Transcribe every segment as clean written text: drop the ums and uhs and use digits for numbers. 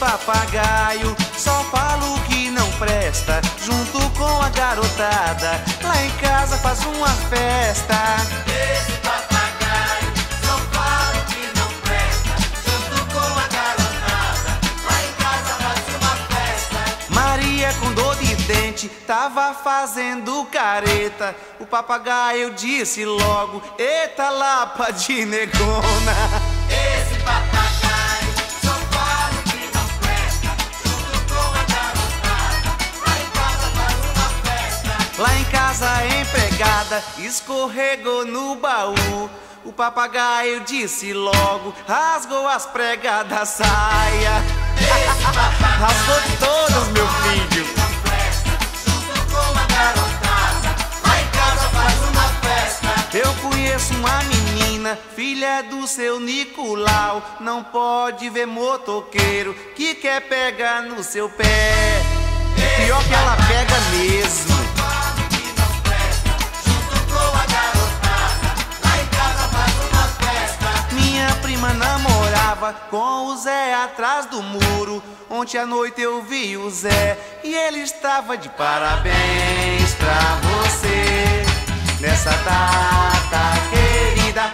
papagaio só fala o que não presta, junto com a garotada, lá em casa faz uma festa. Esse papagaio só fala o que não presta, junto com a garotada, lá em casa faz uma festa. Maria com dor de dente tava fazendo careta, o papagaio disse logo: eita lapa de negona. Esse papagaio só fala o que não presta, junto com a garotada, lá em casa faz uma festa. Lá em casa a empregada escorregou no baú, o papagaio disse logo: rasgou as pregas da saia. Esse papagaio Rasgou todas, meu filho. não presta, junto com a garotada, lá em casa faz uma festa. Eu conheço uma menina, filha do seu Nicolau, não pode ver motoqueiro que quer pegar no seu pé. Pior que ela pega mesmo. Fala que não presta, junto com a garotada, lá em casa faz uma festa. Minha prima namorava com o Zé atrás do muro. Ontem à noite eu vi o Zé e ele estava de parabéns pra você nessa data querida.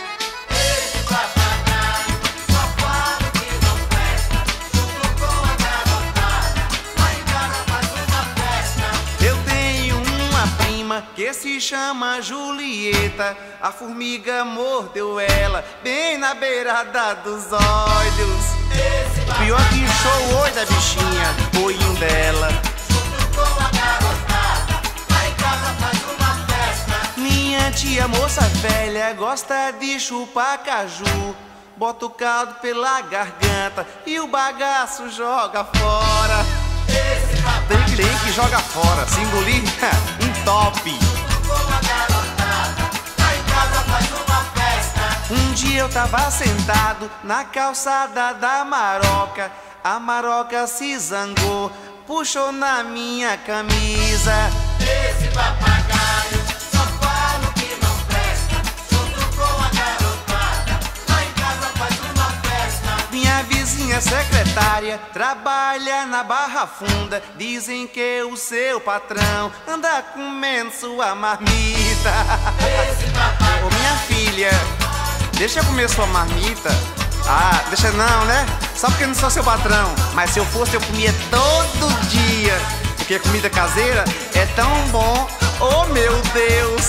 Esse papagaio só fala que não presta, junto com a garotada, lá em casa faz uma festa. Eu tenho uma prima que se chama Julieta, a formiga mordeu ela bem na beirada dos olhos. Esse Pior que inchou hoje a bichinha, o olhinho dela. junto com a garotada, lá em casa faz uma festa. Minha tia moça velha gosta de chupar caju, bota o caldo pela garganta e o bagaço joga fora. Esse papagaio Tem que joga fora, se engolir, entope. junto com a garotada, lá em casa faz uma festa. Um dia eu tava sentado na calçada da Maroca, a Maroca se zangou, puxou na minha camisa. Esse papagaio só fala o que não presta, junto com a garotada, lá em casa faz uma festa. Minha vizinha secretária trabalha na Barra Funda, dizem que o seu patrão anda comendo sua marmita. Esse papagaio Ô minha filha, deixa eu comer sua marmita. Ah, deixa não, né? Só porque eu não sou seu patrão. Mas se eu fosse, eu comia todo dia. Porque a comida caseira é tão bom. Oh, meu Deus!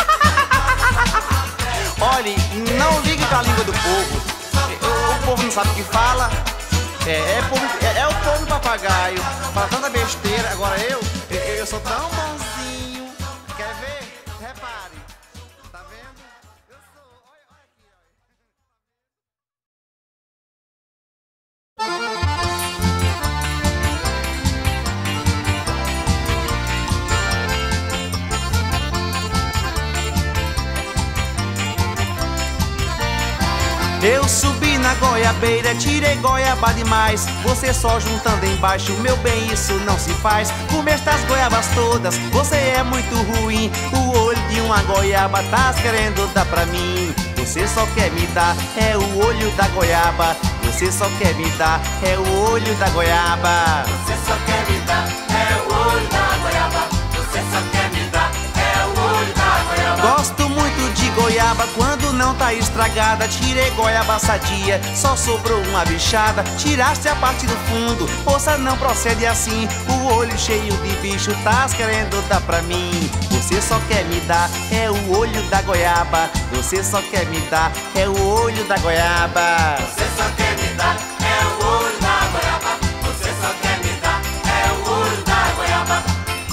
Olhe, não ligue pra língua do povo. O povo não sabe o que fala. É o povo papagaio. Fala tanta besteira. Agora eu sou tão bonzinho. Quer ver? Repare. Tá vendo? Eu sou. Olha aqui, Eu subi na goiabeira, tirei goiaba demais. Você só juntando embaixo, meu bem, isso não se faz. Comer estas goiabas todas, você é muito ruim. O olho de uma goiaba tá querendo dar pra mim. Você só quer me dar, é o olho da goiaba. Você só quer me dar, é o olho da goiaba. Você só quer me dar, é o olho da goiaba. Você só quer me dar, é o olho da goiaba. Gosto muito de goiaba quando não tá estragada. Tirei goiaba sadia, só sobrou uma bichada. Tiraste a parte do fundo, moça, não procede assim. O olho cheio de bicho, tás querendo dar pra mim. Você só quer me dar, é o olho da goiaba. Você só quer me dar, é o olho da goiaba. Você só quer me dar, é o olho da goiaba. Você só quer me dar, é o olho da goiaba.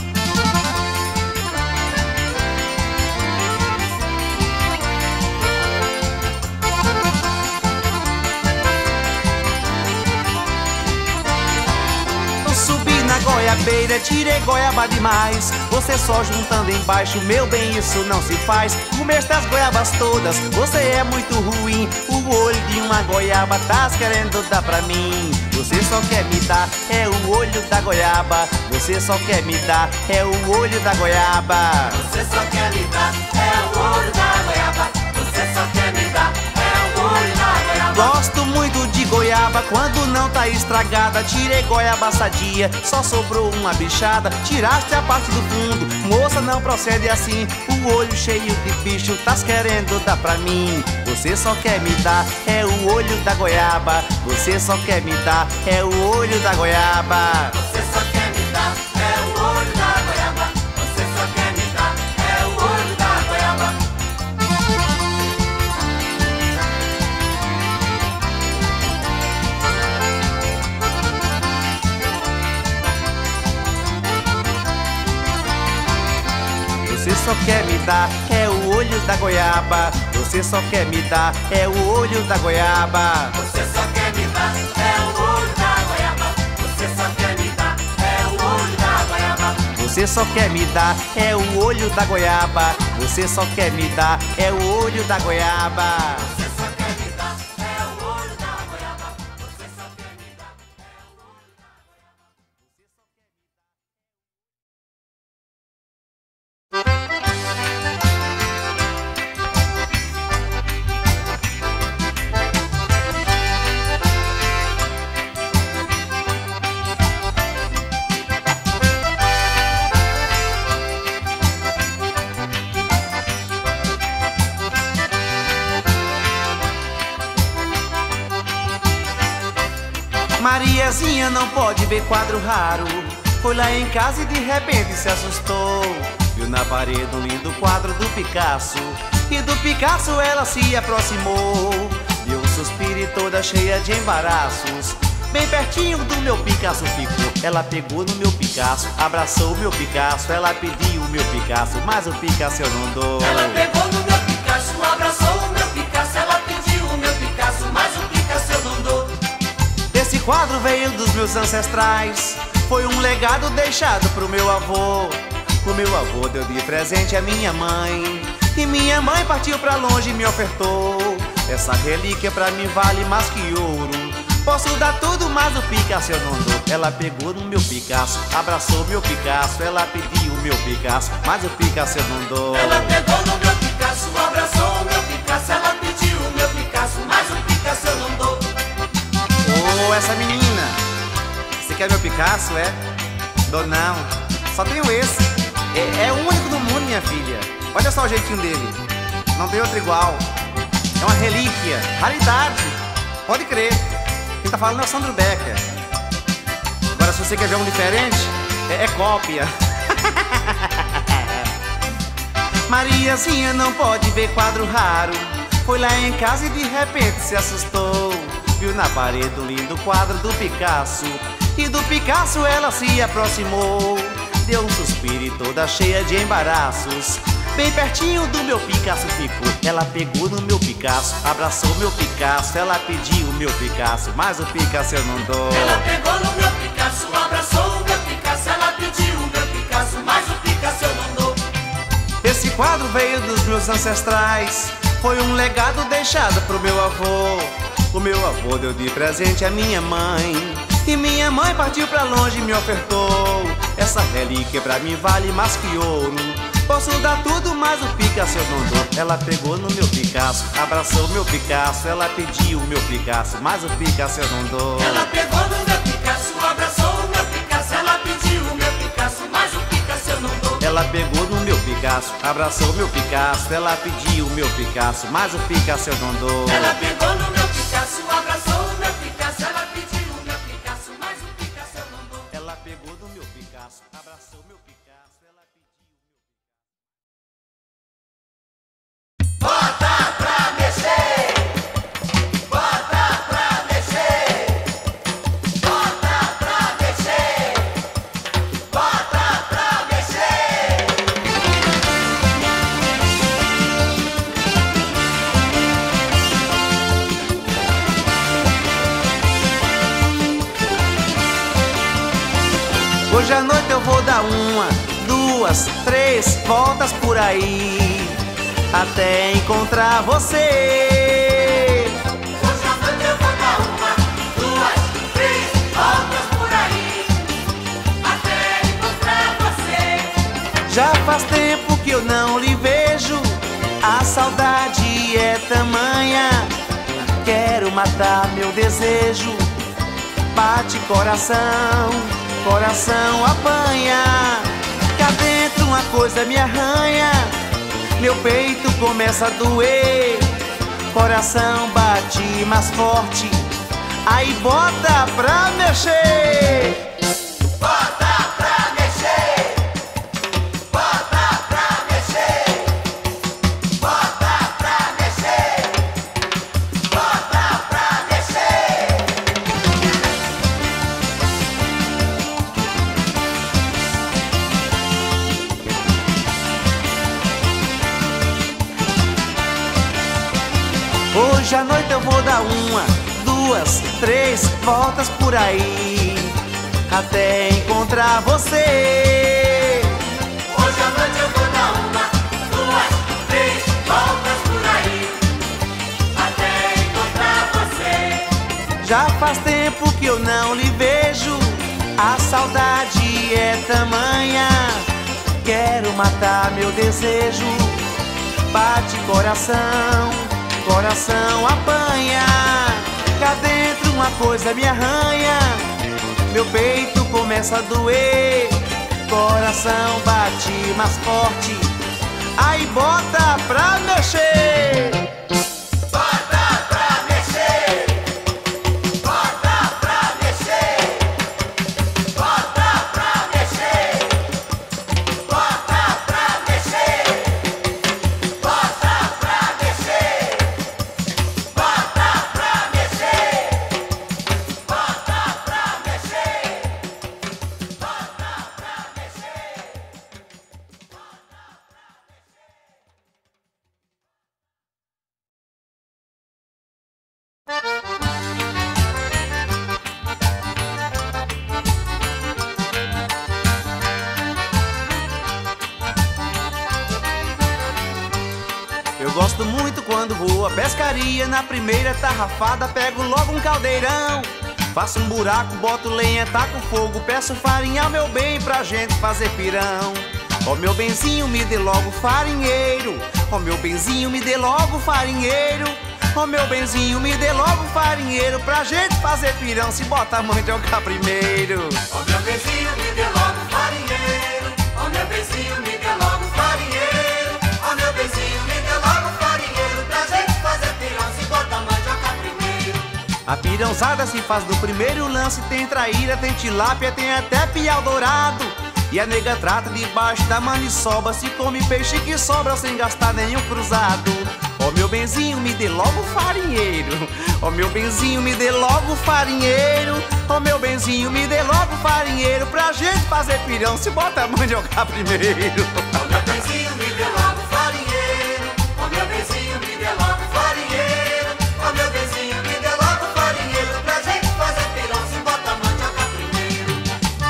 Na goiabeira, tirei goiaba demais. Você só juntando embaixo, meu bem, isso não se faz. Comer estas goiabas todas, você é muito ruim. O olho de uma goiaba tás querendo dar pra mim. Você só quer me dar, é o olho da goiaba. Você só quer me dar, é o olho da goiaba. Você só quer me dar, é o olho da goiaba. Você só quer me dar, é o olho da goiaba. Gosto muito de goiaba quando não tá estragada. Tirei goiaba sadia, só sobrou uma bichada. Tiraste a parte do fundo, moça, não procede assim. O olho cheio de bicho, tás querendo dar pra mim. Você só quer me dar, é o olho da goiaba. Você só quer me dar, é o olho da goiaba. Você só quer me dar, é o olho da goiaba. Você só quer me dar, é o olho da goiaba. Você só quer me dar, é o olho da goiaba. Você só quer me dar, é o olho da goiaba. Você só quer me dar, é o olho da goiaba. Você só quer me dar, é o olho da goiaba. Você só quer me dar, é o olho da goiaba. Você só quer me dar, é o olho da goiaba. Você só quer me dar, é o olho da goiaba. Você só quer me dar, é o olho da Mariazinha não pode ver quadro raro. Foi lá em casa e de repente se assustou. Viu na parede um lindo quadro do Picasso, e do Picasso ela se aproximou. Deu um suspiro e toda cheia de embaraços. Bem pertinho do meu Picasso ficou. Ela pegou no meu Picasso, abraçou o meu Picasso. Ela pediu o meu Picasso, mas o Picasso eu não dou. Ela pegou no meu Picasso, abraçou o meu Picasso. Ela pediu o meu Picasso, mas o Picasso eu não dou. Esse quadro veio dos meus ancestrais. Foi um legado deixado pro meu avô. O meu avô deu de presente a minha mãe, e minha mãe partiu pra longe e me ofertou. Essa relíquia pra mim vale mais que ouro. Posso dar tudo, mas o Picasso eu não dou. Ela pegou no meu Picasso, abraçou meu Picasso. Ela pediu o meu Picasso, mas o Picasso eu não dou. Ela pegou no meu Picasso, abraçou o meu Picasso. Ela pediu o meu Picasso, mas o Picasso eu não dou. Ô, essa menina, você quer meu Picasso, é? Dou não, só tenho esse. É o único do mundo, minha filha. Olha só o jeitinho dele, não tem outro igual. É uma relíquia, raridade, pode crer. Quem tá falando é o Sandro Becker. Agora, se você quer ver um diferente, é cópia. Mariazinha não pode ver quadro raro. Foi lá em casa e de repente se assustou. Viu na parede um lindo quadro do Picasso, e do Picasso ela se aproximou. Deu um suspiro e toda cheia de embaraços. Bem pertinho do meu Picasso ficou. Ela pegou no meu Picasso, abraçou meu Picasso. Ela pediu o meu Picasso, mas o Picasso eu não dou. Ela pegou no meu Picasso, abraçou o meu Picasso. Ela pediu o meu Picasso, mas o Picasso eu não dou. Esse quadro veio dos meus ancestrais. Foi um legado deixado pro meu avô. O meu avô deu de presente a minha mãe, e minha mãe partiu pra longe e me ofertou. Essa relíquia pra mim vale mais que ouro. Posso dar tudo, mas o Picasso eu não dou. Ela pegou no meu Picasso, abraçou meu Picasso. Ela pediu o meu Picasso, mas o Picasso eu não dou. Ela pegou no meu Picasso, abraçou o meu Picasso. Ela pediu o meu Picasso, mas o Picasso eu não dou. Ela pegou no meu Picasso, abraçou meu Picasso. Ela pediu o meu Picasso, mas o Picasso eu não dou. Ela pegou no meu Picasso, abraçou o meu Picasso. Ela pediu o meu Picasso, mas o Picasso eu não dou. Ela pegou no meu Picasso, abraçou meu Picasso. Ela pediu o meu Picasso. Bota pra mexer! Bota pra mexer! Bota pra mexer! Bota pra mexer! Hoje à noite eu vou dar uma, duas, três voltas por aí, até encontrar você. Hoje à noite eu vou dar uma, duas, três voltas por aí, até encontrar você. Já faz tempo que eu não lhe vejo, a saudade é tamanha Quero matar meu desejo. Bate coração, coração apanha. Cá dentro uma coisa me arranha. Meu peito começa a doer. Coração bate mais forte. Aí bota pra mexer. Bota pra mexer. Bota pra mexer. Bota pra mexer. Bota pra mexer. Hoje à noite eu vou dar uma, duas, três voltas por aí, até encontrar você. Hoje à noite eu vou dar uma, duas, três voltas por aí, até encontrar você. Já faz tempo que eu não lhe vejo, a saudade é tamanha. Quero matar meu desejo. Bate coração, coração apanha. Cá dentro uma coisa me arranha. Meu peito começa a doer. Coração bate mais forte. Aí bota pra mexer. Bota pra mexer. Bota pra mexer. Bota pra mexer. Bota pra mexer. Bota pra mexer. Bota pra mexer. Bota pra mexer. Bota pra mexer. Eu gosto muito quando vou à pescaria. Na primeira tarrafada pego logo um caldeirão. Faço um buraco, boto lenha, taco fogo. Peço farinha ao meu bem pra gente fazer pirão. Ó meu benzinho, me dê logo farinheiro. Ó meu benzinho, me dê logo farinheiro. Ó meu benzinho, me dê logo farinheiro pra gente fazer pirão. Se bota a mandioca primeiro. Ó meu vizinho, me dê logo farinheiro. Ó meu vizinho, me dê logo farinheiro. Ó meu vizinho, me dê logo farinheiro pra gente fazer pirão. Se bota a mandioca primeiro. A pirãozada se faz no primeiro lance. Tem traíra, tem tilápia, tem até piau dourado. E a nega trata debaixo da maniçoba. Se come peixe que sobra sem gastar nenhum cruzado. Ó meu benzinho, me dê logo farinheiro. Ó meu benzinho, me dê logo farinheiro. Ó meu benzinho, me dê logo farinheiro pra gente fazer pirão. Se bota a mandioca primeiro. Ó meu vizinho, me dê logo farinheiro. Ó meu vizinho, me dê logo farinheiro. Ó meu vizinho, me dê logo farinheiro pra gente fazer pirão. Se bota a mandioca primeiro.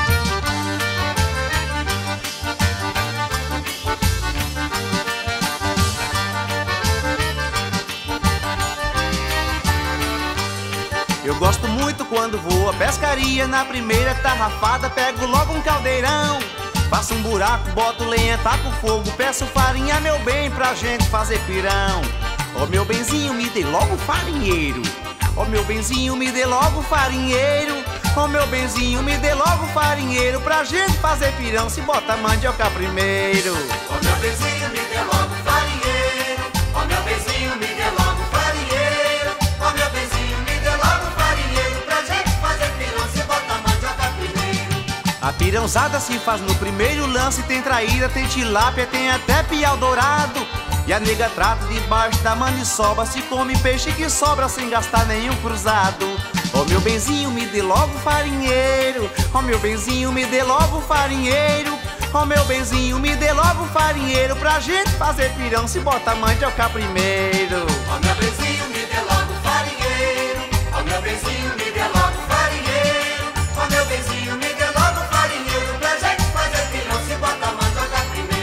Eu gosto muito quando vou à pescaria. Na primeira tarrafada pego logo um caldeirão. Faço um buraco, boto lenha, taco fogo. Peço farinha, meu bem, pra gente fazer pirão. Ó meu benzinho, me dê logo farinheiro. Ó meu benzinho, me dê logo farinheiro. Ó meu benzinho, me dê logo farinheiro pra gente fazer pirão. Se bota a mandioca primeiro. Ó meu vizinho, me dê logo farinheiro. Ó meu vizinho, me dê logo farinheiro. Ó meu vizinho, me dê logo farinheiro pra gente fazer pirão. Se bota a mandioca primeiro. A pirãozada se faz no primeiro lance. Tem traíra, tem tilápia, tem até piau dourado. E a nega trata debaixo da maniçoba. Se come peixe que sobra sem gastar nenhum cruzado. Ó meu benzinho, me dê logo farinheiro. Ó meu benzinho, me dê logo farinheiro. Ó meu benzinho, me dê logo farinheiro pra gente fazer pirão. Se bota a mandioca primeiro. Ó meu vizinho, me dê logo farinheiro. Ó meu vizinho, me dê logo farinheiro. Ó meu vizinho, me dê logo farinheiro pra gente fazer pirão. Se bota a mandioca primeiro.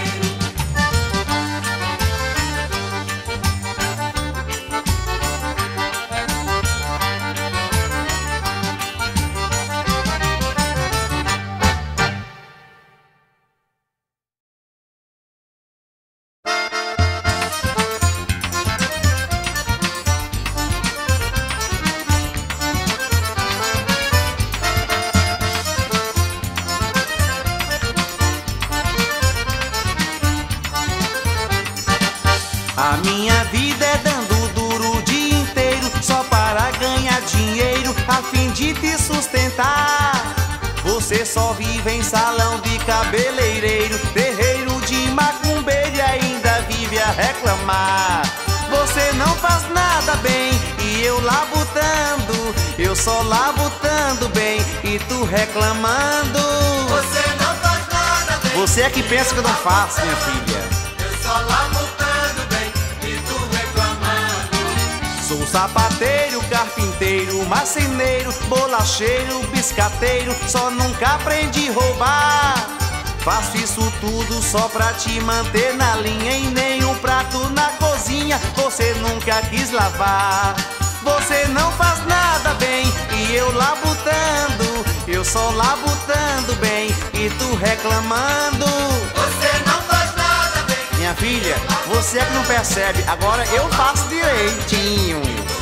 A minha vida é dando duro o dia inteiro, só para ganhar dinheiro, a fim de te sustentar. Você só vive em salão de cabeleireiro, terreiro de macumbeiro e ainda vive a reclamar. Você não faz nada bem e eu lá botando, eu só lá botando bem e tu reclamando. Você não faz nada bem. Você é que pensa que eu não faço, minha filha. Eu só lá botando bem e tu reclamando. Sou sapateiro, carpinteiro, marceneiro, bolacheiro, biscateiro, só nunca aprendi a roubar. Faço isso tudo só pra te manter na linha, e nenhum prato na cozinha você nunca quis lavar. Você não faz nada bem e eu lá botando, eu só lá botando bem e tu reclamando. Você não faz nada bem. Minha filha, você é que não percebe, agora eu faço direitinho.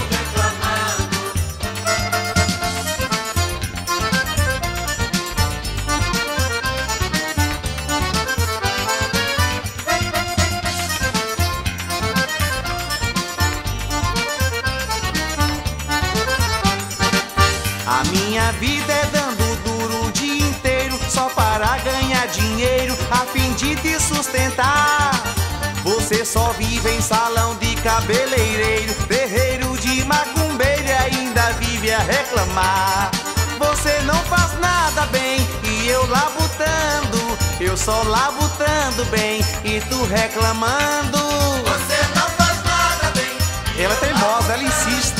A minha vida é dando duro o dia inteiro, só para ganhar dinheiro, a fim de te sustentar. Você só vive em salão de cabeleireiro, terreiro de macumbeiro e ainda vive a reclamar. Você não faz nada bem e eu lá botando, eu só lá botando bem e tu reclamando. Você não faz nada bem. Ela é teimosa, ela insiste.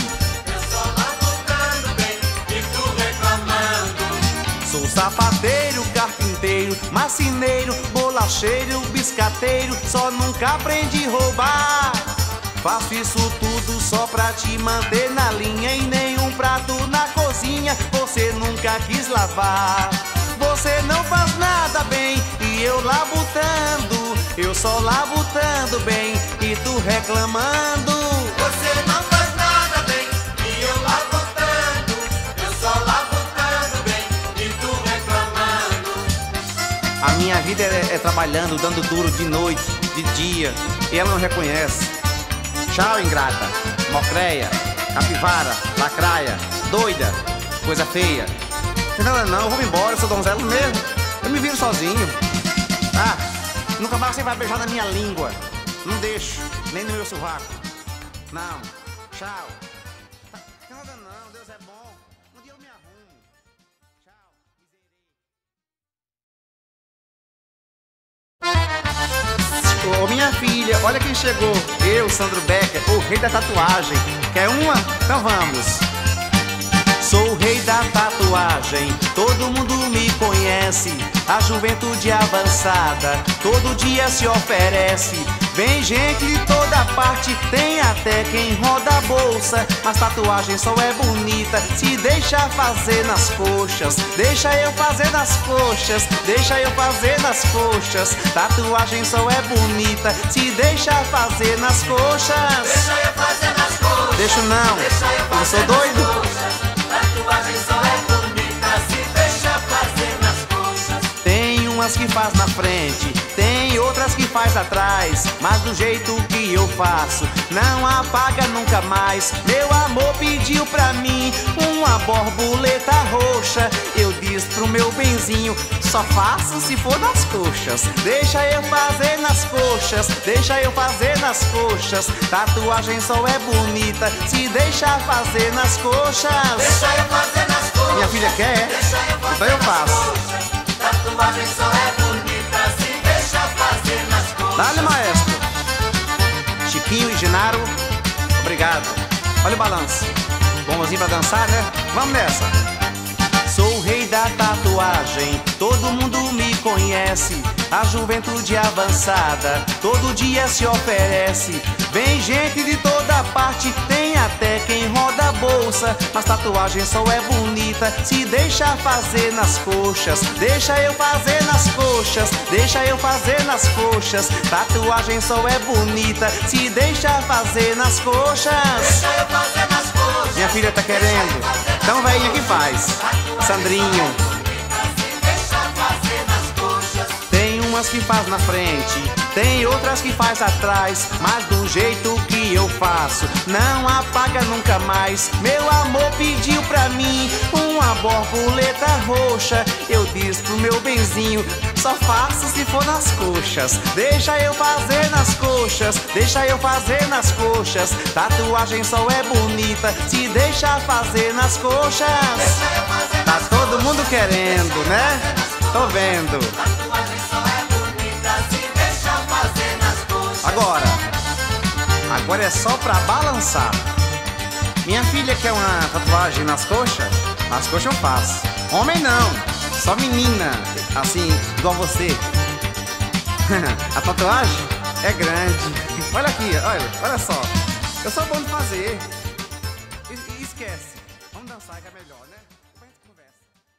Sou sapateiro, carpinteiro, marceneiro, bolacheiro, biscateiro, só nunca aprendi a roubar. Faço isso tudo só pra te manter na linha, e nenhum prato na cozinha você nunca quis lavar. Você não faz nada bem e eu lá botando, eu só lá botando bem e tu reclamando. Você não faz nada bem e eu lá botando, eu só lá botando bem e tu reclamando. A minha vida é trabalhando, dando duro de noite, de dia, e ela não reconhece. Tchau, ingrata, mocreia, capivara, lacraia, doida, coisa feia. Não, eu vou me embora, eu sou donzelo mesmo. Eu me viro sozinho. Ah, nunca mais você vai beijar na minha língua. Não deixo, nem no meu sovaco. Não, tchau. Não, não, Deus é bom. Um dia eu me arrumo. Tchau. Ô, minha filha, olha quem chegou. Eu, Sandro Becker, o rei da tatuagem. Quer uma? Então vamos. Sou o rei da tatuagem, todo mundo me conhece. A juventude avançada todo dia se oferece. Vem gente de toda parte, tem até quem roda a bolsa. Mas tatuagem só é bonita se deixa fazer nas coxas. Deixa eu fazer nas coxas, deixa eu fazer nas coxas. Tatuagem só é bonita se deixa fazer nas coxas. Deixa eu fazer nas coxas. Deixa não, deixa eu sou doido. Tatuagem só é bonita se deixa fazer nas coxas. Tem umas que faz na frente, tem outras que faz atrás, mas do jeito que eu faço não apaga nunca mais. Meu amor pediu pra mim uma borboleta roxa. Eu disse pro meu benzinho, só faço se for nas coxas. Deixa eu fazer nas coxas, deixa eu fazer nas coxas. Tatuagem só é bonita se deixa fazer nas coxas. Deixa eu fazer nas coxas. Minha filha quer? Deixa eu fazer então eu faço. Coxas. Tatuagem só é bonita se deixa fazer nas coxas. Dá-lhe, maestro. Chiquinho e Genaro, obrigado. Olha o balanço. Bombazinho pra dançar, né? Vamos nessa. Sou o rei da tatuagem, todo mundo me conhece. A juventude avançada todo dia se oferece. Vem gente de toda parte, tem até quem roda a bolsa. Mas tatuagem só é bonita se deixa fazer nas coxas. Deixa eu fazer nas coxas, deixa eu fazer nas coxas. Tatuagem só é bonita se deixa fazer nas coxas. Deixa eu fazer nas coxas. Minha filha tá querendo, então veinha que faz. Sandrinho. Deixa fazer nas coxas. Tem umas que faz na frente, tem outras que faz atrás, mas do jeito que eu faço, não apaga nunca mais. Meu amor pediu pra mim uma borboleta roxa. Eu disse pro meu benzinho, só faço se for nas coxas. Deixa eu fazer nas coxas, deixa eu fazer nas coxas. Tatuagem só é bonita se deixa fazer nas coxas. Tá todo mundo querendo, né? Tô vendo. Tatuagem só é bonita se deixa fazer nas coxas. Agora é só pra balançar. Minha filha quer uma tatuagem nas coxas? Nas coxas eu faço. Homem não, só menina, assim, igual você. A tatuagem é grande. Olha aqui, olha só. Eu sou bom de fazer. Esquece. Vamos dançar que é melhor, né? Depois a gente conversa.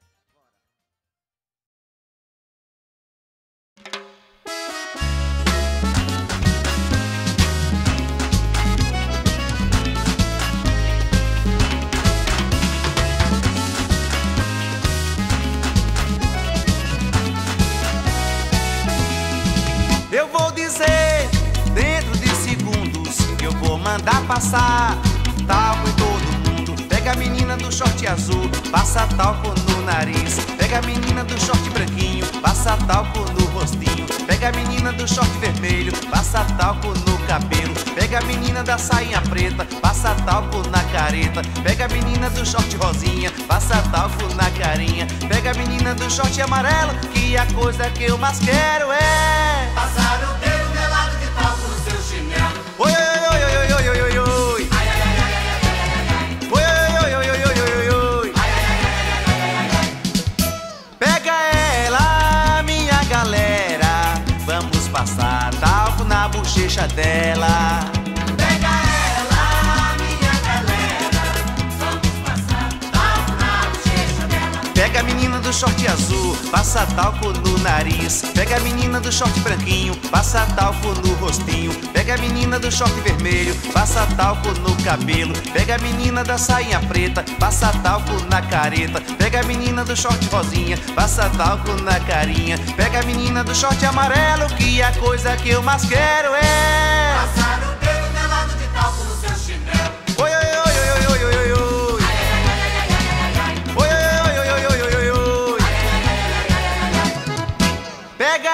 Eu vou dizer, dentro de segundos, que eu vou mandar passar talco em todo mundo. Pega a menina do short azul, passa talco no nariz. Pega a menina do short branquinho, passa talco no rostinho. Pega a menina do short vermelho, passa talco no cabelo. Pega a menina da sainha preta, passa talco na careta. Pega a menina do short rosinha, passa talco na carinha. Pega a menina do short amarelo, que a coisa que eu mais quero é passar o dedo melado de talco no seu chinelo. oi, oi, oi, oi, oi, oi, oi, oi. Ai, ai, ai, ai, ai, ai, ai, ai. Oi, oi, oi, oi, oi, oi, oi, oi. Ai, ai, ai, ai, ai, ai, ai. Pega ela, minha galera, vamos passar talco na bochecha dela. Pega ela, minha galera, vamos passar talco na bochecha dela. Pega a menina do short azul, passa talco no nariz. Pega a menina do short branquinho, passa talco no rostinho. Pega a menina do short vermelho, passa talco no cabelo. Pega a menina da sainha preta, passa talco na careta. Pega a menina do short rosinha, passa talco na carinha. Pega a menina do short amarelo, que a coisa que eu mais quero é Passar o dedo melado de talco no seu chinelo. oi, oi, oi, oi, oi, oi, oi, oi. Ai, ai, ai, ai, ai, ai, ai, ai. Oi, oi, oi, oi, oi, oi, oi, oi. Ai, ai, ai, ai, ai, ai, ai. Pega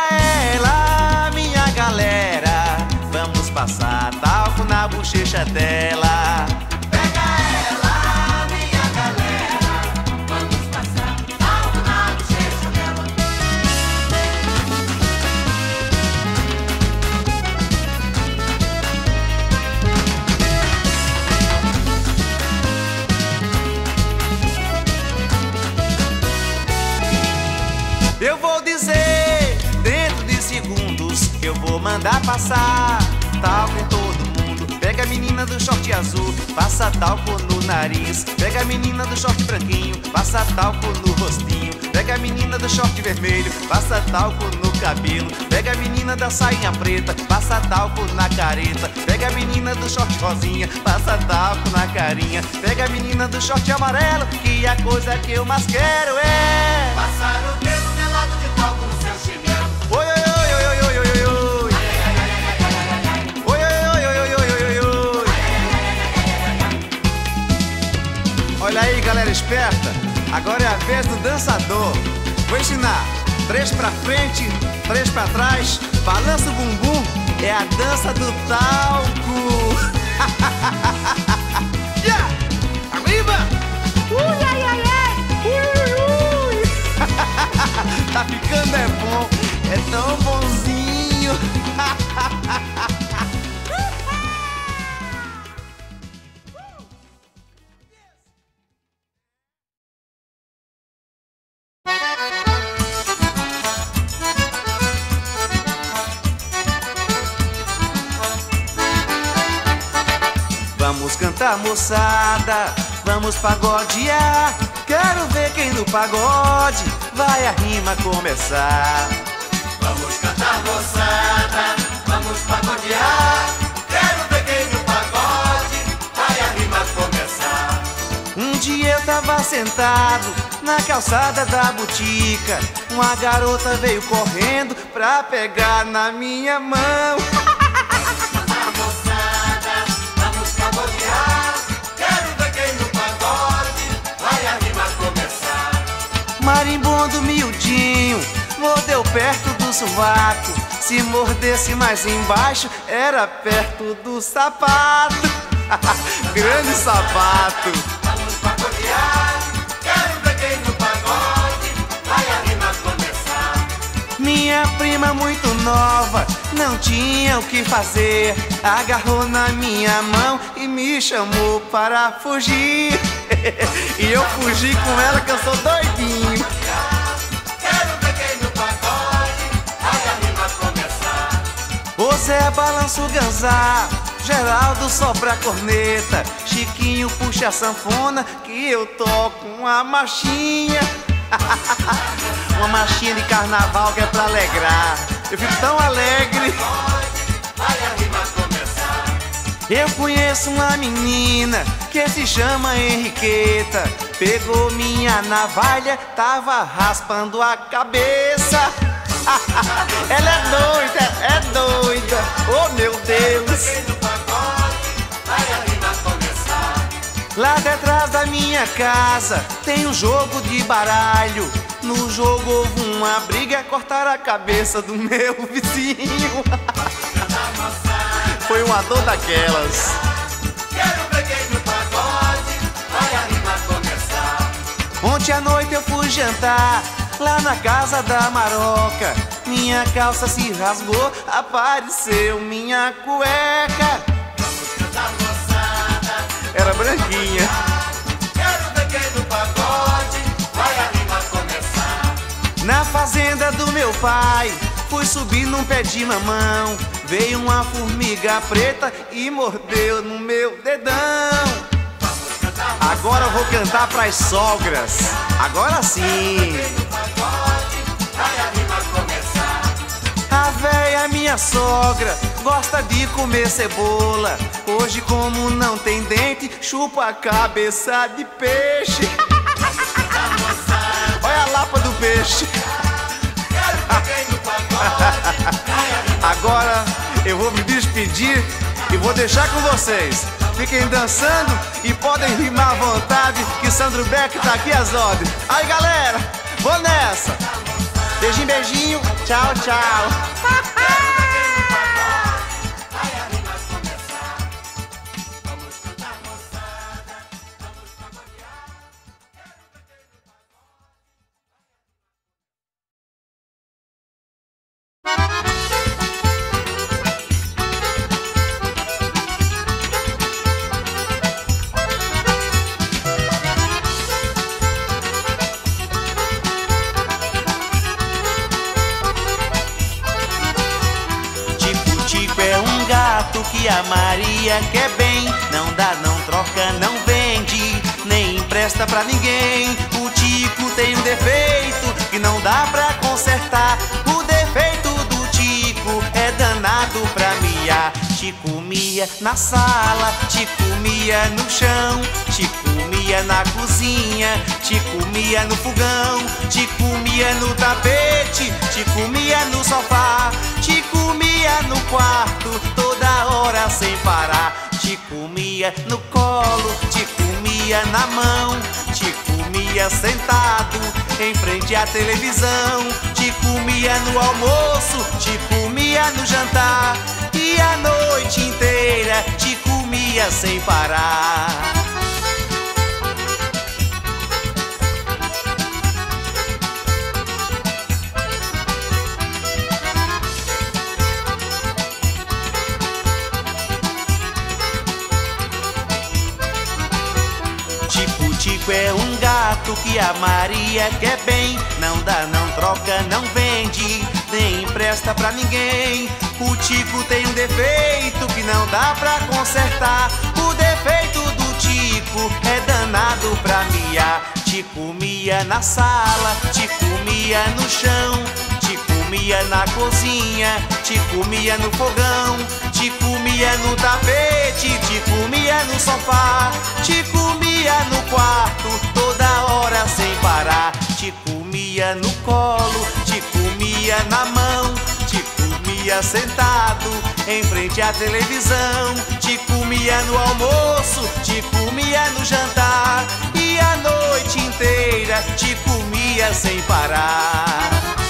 ela, minha galera, vamos passar talco na bochecha dela. Pega ela, minha galera, vamos passar talco na bochecha dela. Eu vou dizer, dentro de segundos, que eu vou mandar passar talco em todo mundo. Pega a menina do short azul, passa talco no nariz. Pega a menina do short branquinho, passa talco no rostinho. Pega a menina do short vermelho, passa talco no cabelo. Pega a menina da sainha preta, passa talco na careta. Pega a menina do short rosinha, passa talco na carinha. Pega a menina do short amarelo, que a coisa que eu mais quero é Passar o dedo melado de talco no seu chinelo. oi, oi, oi, oi, oi, oi, oi, oi. Ai, ai, ai, ai, ai, ai, ai, ai. Oi, oi, oi, oi, oi, oi, oi, oi. Olha aí, galera esperta. Agora é a vez do dançador. Vou ensinar. 3 pra frente, 3 pra trás. Balança o bumbum. É a dança do talco. Yeah! Arriba! Ui, ai, ai, ai. Ui, ui, ui. Tá ficando é bom. É tão bonzinho. Vamos cantar, moçada, vamos pagodear. Quero ver quem no pagode vai a rima começar. Vamos cantar, moçada, vamos pagodear. Quero ver quem no pagode vai a rima começar. Um dia eu tava sentado na calçada da botica, uma garota veio correndo pra pegar na minha mão. Moçada, vamos cabonear. Quero ver quem no pagode vai a rima começar. Marimbondo miudinho, mordeu perto do sovaco. Se mordesse mais embaixo, era perto do sapato. Grande sapato. Vamos pagodear. Quero ver quem no pagode vai a rima começar. Minha prima muito nova, não tinha o que fazer, agarrou na minha mão e me chamou para fugir. E eu fugi com ela que eu sou doidinho. Quero ver quem no pagode vai a rima começar. O Zé balança o ganzá, Geraldo sopra a corneta, Chiquinho puxa a sanfona, que eu toco uma marchinha. Uma marchinha de carnaval que é pra alegrar. Eu fico tão alegre. Vai a rima começar. Eu conheço uma menina que se chama Henriqueta. Pegou minha navalha, tava raspando a cabeça. Ela é doida, é doida. Oh meu Deus. Quem no pagode vai a rima começar. Lá detrás da minha casa tem um jogo de baralho. No jogo houve uma briga, cortaram a cabeça do meu vizinho. Foi uma dor daquelas. Quero ver quem no pagode vai a rima começar. Ontem à noite eu fui jantar lá na casa da Maroca. Minha calça se rasgou, apareceu minha cueca. Era branquinha. Quero ver quem no pagode vai a rima começar. Na fazenda do meu pai, fui subir num pé de mamão. Veio uma formiga preta e mordeu no meu dedão. Agora eu vou cantar pras sogras. Agora sim. Quem no pagode vai a rima começar. A véia, minha sogra, gosta de comer cebola. Hoje, como não tem dente, chupa a cabeça de peixe. Olha a lapa do peixe. Quero ver quem no pagode vai a rima. Agora eu vou me despedir e vou deixar com vocês. Fiquem dançando e podem rimar à vontade, que Sandro Beck tá aqui às ordens. Aí galera, vou nessa. Beijinho, beijinho, tchau, tchau. Que a Maria quer bem, não dá, não troca, não vende, nem empresta pra ninguém. O Tico tem um defeito que não dá pra consertar. O defeito do Tico é danado pra miar. Tico mia na sala, Tico mia no chão, Tico mia na cozinha, Tico mia no fogão, Tico mia no tapete, Tico mia no sofá, Tico mia no quarto, toda hora sem parar. Tico mia no colo, Tico mia na mão, Tico mia sentado em frente à televisão, Tico mia no almoço, Tico mia no jantar, e a noite inteira Tico mia sem parar. Tico é um gato que a Maria quer bem, não dá, não troca, não vende, nem empresta pra ninguém. O Tico tem um defeito que não dá pra consertar. O defeito do Tico é danado pra miar. Tico mia na sala, Tico mia no chão, Tico mia na cozinha, Tico mia no fogão, Tico mia no tapete, Tico mia no sofá, Tico mia no quarto, toda toda hora sem parar. Te comia no colo, te comia na mão, te comia sentado em frente à televisão, te comia no almoço, te comia no jantar, e a noite inteira te comia sem parar.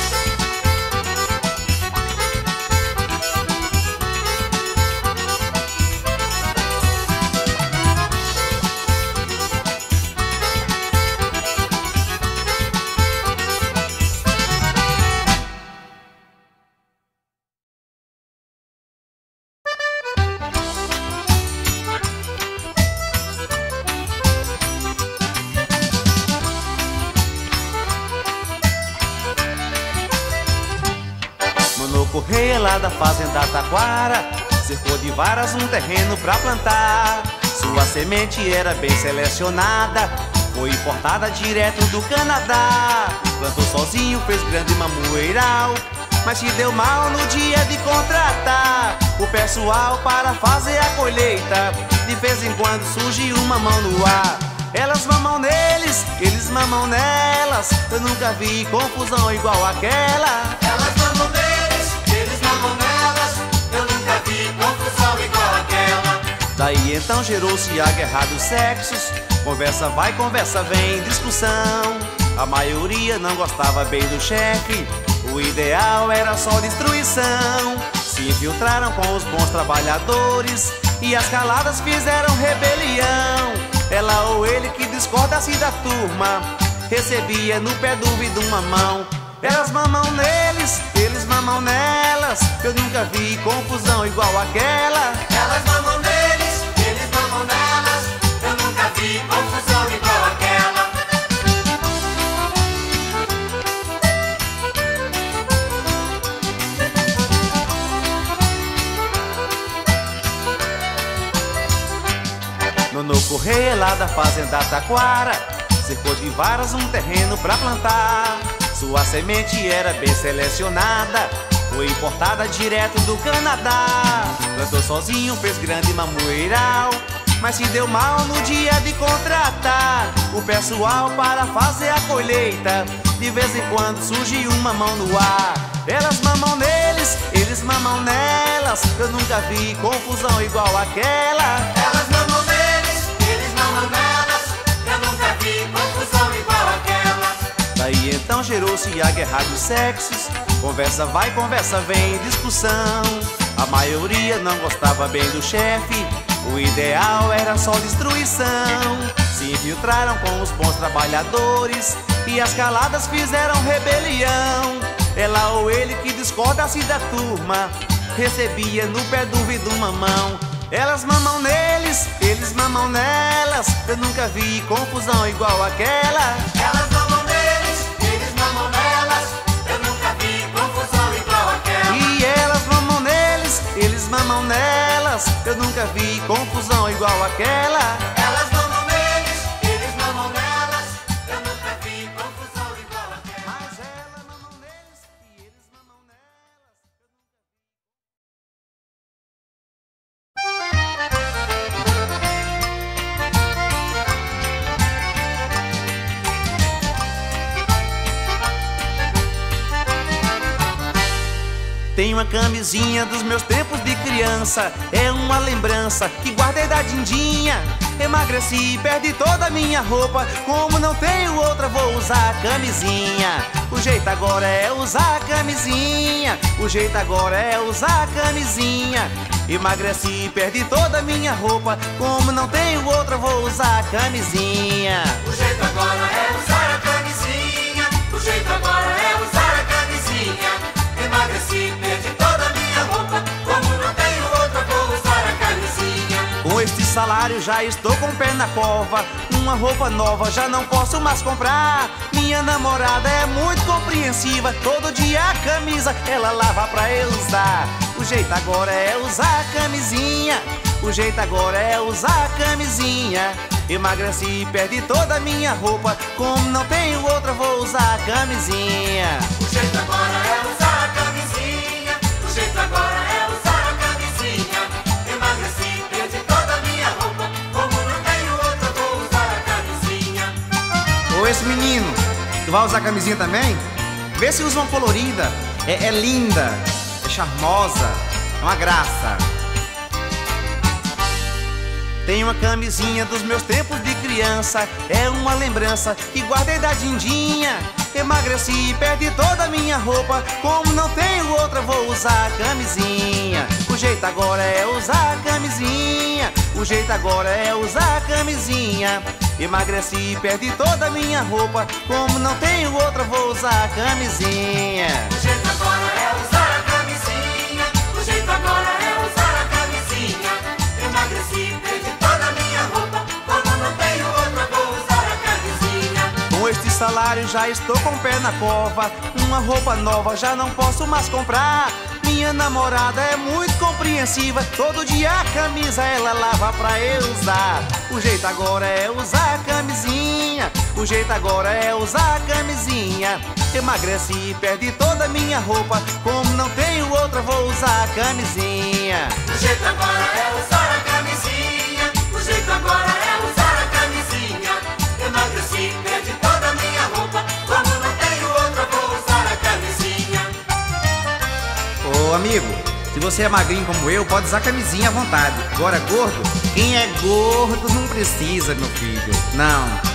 Correia lá da fazenda Taquara, cercou de varas um terreno pra plantar. Sua semente era bem selecionada, foi importada direto do Canadá. Plantou sozinho, fez grande mamoeiral, mas se deu mal no dia de contratar o pessoal para fazer a colheita. De vez em quando surge uma mão no ar. Elas mamam neles, eles mamam nelas. Eu nunca vi confusão igual aquela. Elas mamam neles, eles mamam nelas. Eu nunca vi confusão igual aquela. Daí então gerou-se a guerra dos sexos. Conversa vai, conversa vem, discussão. A maioria não gostava bem do chefe, o ideal era só destruição. Se infiltraram com os bons trabalhadores e as caladas fizeram rebelião. Ela ou ele que discorda-se da turma recebia no pé do vidro uma mão. Elas mamam neles, eles mamam nelas. Eu nunca vi confusão igual aquela. Elas mamam neles, eles mamam nelas. Eu nunca vi confusão igual aquela. Nono Correia lá da fazenda Taquara, cercou de varas um terreno pra plantar. Sua semente era bem selecionada, foi importada direto do Canadá. Plantou sozinho, fez grande mamoeiral, mas se deu mal no dia de contratar o pessoal para fazer a colheita. De vez em quando surge uma mão no ar. Elas mamam neles, eles mamam nelas. Eu nunca vi confusão igual aquela. Elas mamam neles, eles mamam nelas. Eu nunca vi confusão igual aquela. Daí então gerou-se a guerra dos sexos. Conversa vai, conversa vem, discussão. A maioria não gostava bem do chefe, o ideal era só destruição. Se infiltraram com os bons trabalhadores e as caladas fizeram rebelião. Ela ou ele que discorda-se da turma recebia no pé do vidro uma mão. Elas mamam neles, eles mamam nelas. Eu nunca vi confusão igual aquela. Elas mamam neles, eles mamam nelas. Eu nunca vi confusão igual aquela. E elas mamam neles, eles mamam nelas. Eu nunca vi confusão igual aquela. Elas mamam neles, eles mamam nelas. Eu nunca vi confusão igual aquela. Mas ela mamam neles e eles mamam nelas. Tem uma camisinha dos meus tempos de criança, é uma lembrança que guardei da dindinha. Emagreci, perdi toda a minha roupa, como não tenho outra vou usar a camisinha. O jeito agora é usar a camisinha, o jeito agora é usar a camisinha. Emagreci, perdi toda a minha roupa, como não tenho outra vou usar a camisinha. O jeito agora é usar a camisinha. O jeito agora é usar a camisinha. Emagreci, perdi toda a minha roupa, como não tenho outra vou usar a camisinha. Com este salário já estou com o pé na cova, uma roupa nova já não posso mais comprar. Minha namorada é muito compreensiva, todo dia a camisa ela lava pra eu usar. O jeito agora é usar a camisinha, o jeito agora é usar a camisinha. Emagreci, perdi toda a minha roupa, como não tenho outra vou usar a camisinha. O jeito agora é usar a camisinha. O jeito agora é usar a camisinha. Emagreci, perdi toda a minha roupa, como não tenho outra vou usar a camisinha. Tu vai usar camisinha também? Vê se usa uma colorida. É linda, é charmosa, é uma graça. Tem uma camisinha dos meus tempos de criança, é uma lembrança que guardei da Dindinha. Emagreci e perdi toda a minha roupa, como não tenho outra vou usar a camisinha. O jeito agora é usar a camisinha, o jeito agora é usar a camisinha. Emagreci e perdi toda a minha roupa, como não tenho outra vou usar a camisinha. O jeito agora é usar a camisinha, o jeito agora é usar a camisinha. Emagreci e perdi toda a minha roupa, como não tenho outra vou usar a camisinha. Com este salário já estou com o pé na cova, uma roupa nova já não posso mais comprar. Minha namorada é muito compreensiva, todo dia a camisa ela lava pra eu usar. O jeito agora é usar a camisinha, o jeito agora é usar a camisinha. Emagreci e perdi toda a minha roupa, como não tenho outra vou usar a camisinha. O jeito agora é usar a camisinha, o jeito agora é usar a camisinha. Emagreci e perdi toda a minha roupa, como não tenho outra vou usar a camisinha. Ô amigo, se você é magrinho como eu, pode usar camisinha à vontade. Agora gordo, quem é gordo não precisa, meu filho. Não.